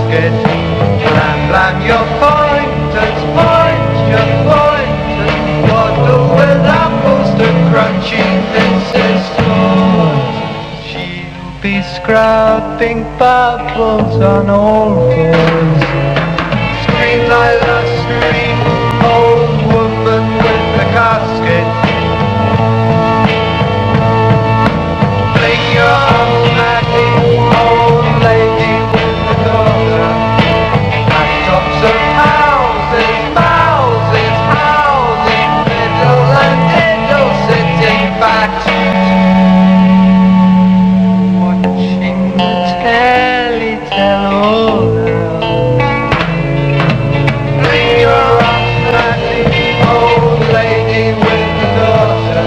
casket. Blam blam your pointers, point your pointers. Waddle with apples to crunchy Mrs. Claus. She'll be scrubbing bubbles on all fours. Scream Lila, scream, old woman with the casket. Fling your arms madly, old lady with the daughter. Backtops of houses, houses, houses, middle and diddle, sitting back, watching the telly tell all out. Fling your arms madly, old lady with the daughter.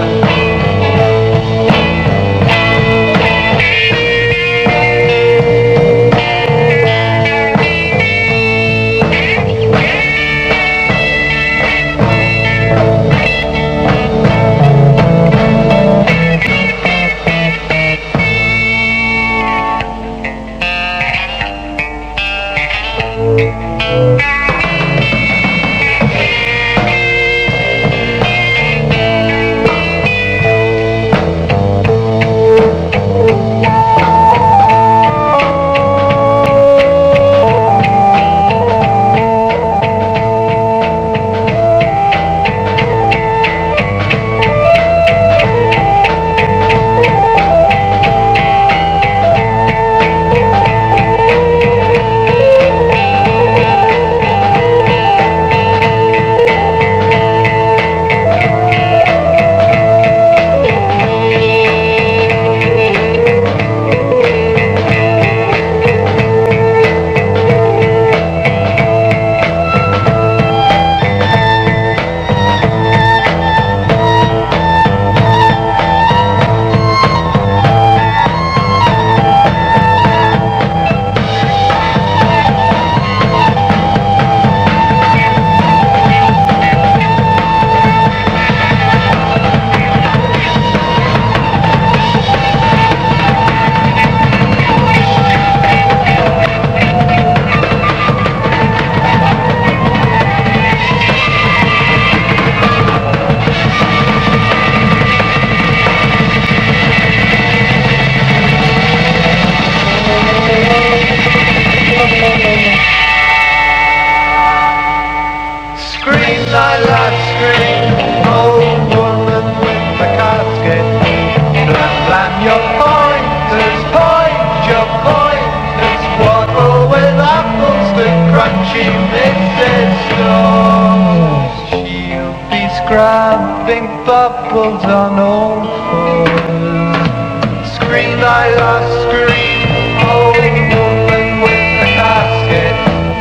Scrubbing bubbles on all fours. Scream Lila, scream, old woman with the casket.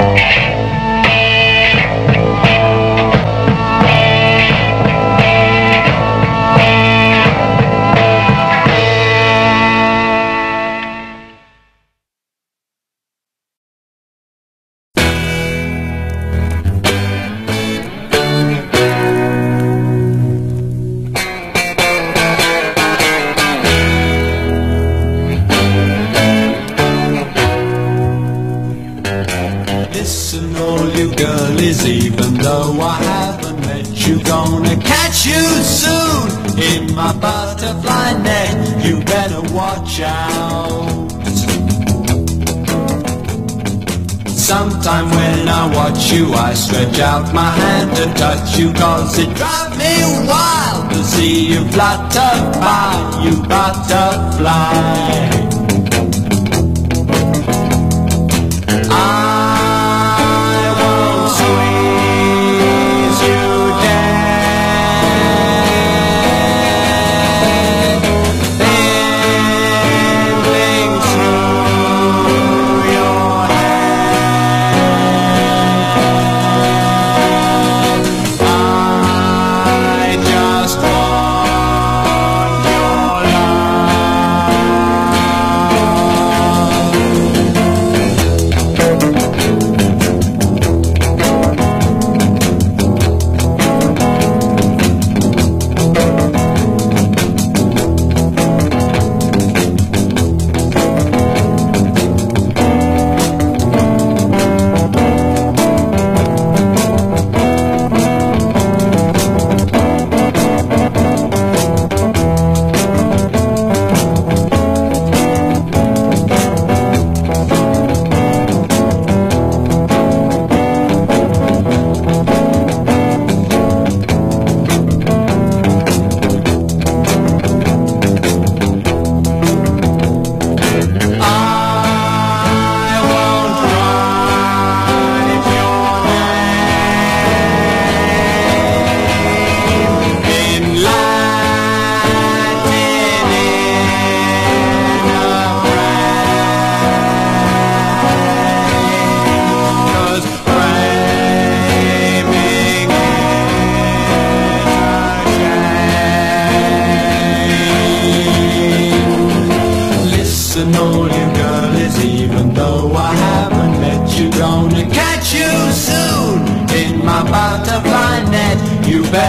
Even though I haven't met you, gonna catch you soon in my butterfly net. You better watch out. Sometime when I watch you, I stretch out my hand to touch you, 'cause it drives me wild to see you flutter by, you butterfly.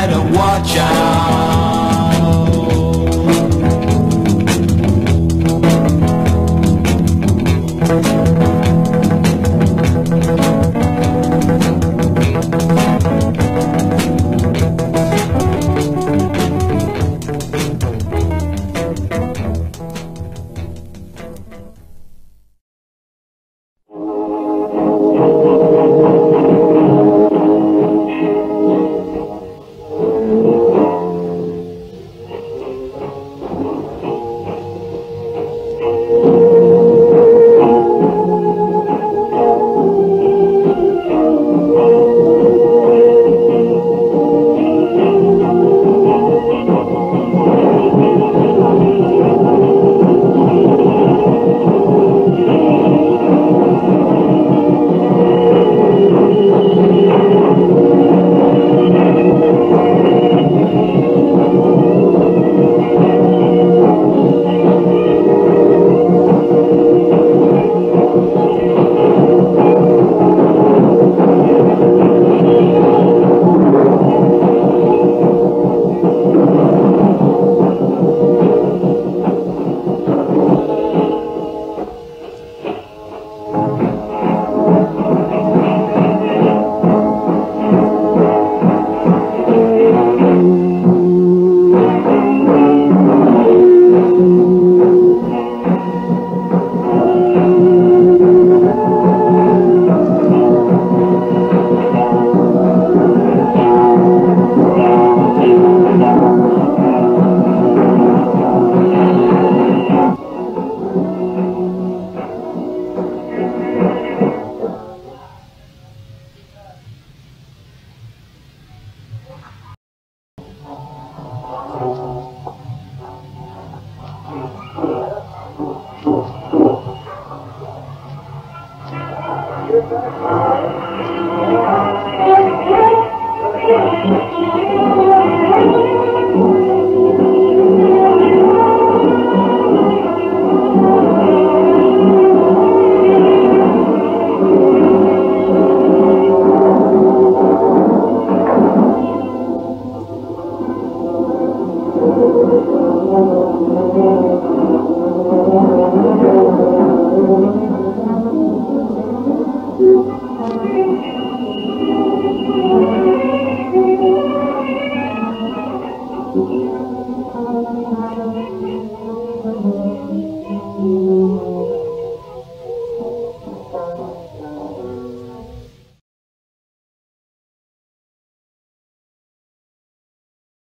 better watch out.